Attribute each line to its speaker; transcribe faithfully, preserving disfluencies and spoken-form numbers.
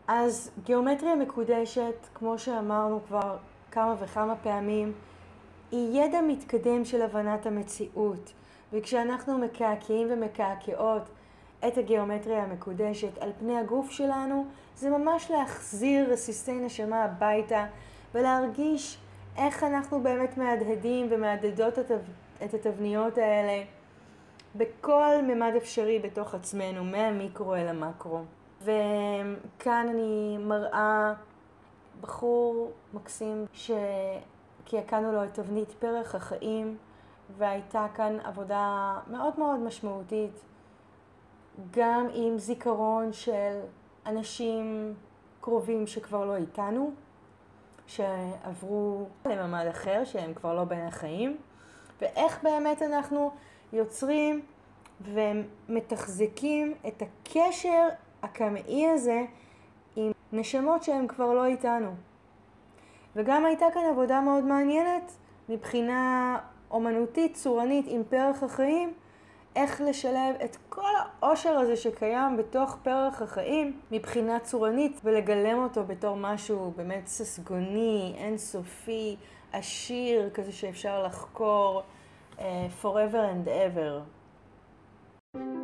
Speaker 1: אז גיאומטריה מקודשת, כמו שאמרנו כבר כמה וכמה פעמים, היא ידע מתקדם של הבנת המציאות. וכשאנחנו מקעקעים ומקעקעות את הגיאומטריה המקודשת על פני הגוף שלנו, זה ממש להחזיר רסיסי נשמה הביתה ולהרגיש איך אנחנו באמת מהדהדים ומהדהדות את התבניות האלה בכל ממד אפשרי בתוך עצמנו, מהמיקרו אל המקרו. וכאן אני מראה בחור מקסים שקעקענו לו את תבנית פרח החיים, והייתה כאן עבודה מאוד מאוד משמעותית, גם עם זיכרון של אנשים קרובים שכבר לא איתנו, שעברו לממד אחר, שהם כבר לא בין החיים, ואיך באמת אנחנו יוצרים ומתחזקים את הקשר הקמאי הזה עם נשמות שהם כבר לא איתנו. וגם הייתה כאן עבודה מאוד מעניינת מבחינה אומנותית, צורנית, עם פרח החיים, איך לשלב את כל העושר הזה שקיים בתוך פרח החיים מבחינה צורנית ולגלם אותו בתור משהו באמת ססגוני, אינסופי, עשיר, כזה שאפשר לחקור uh, forever and ever.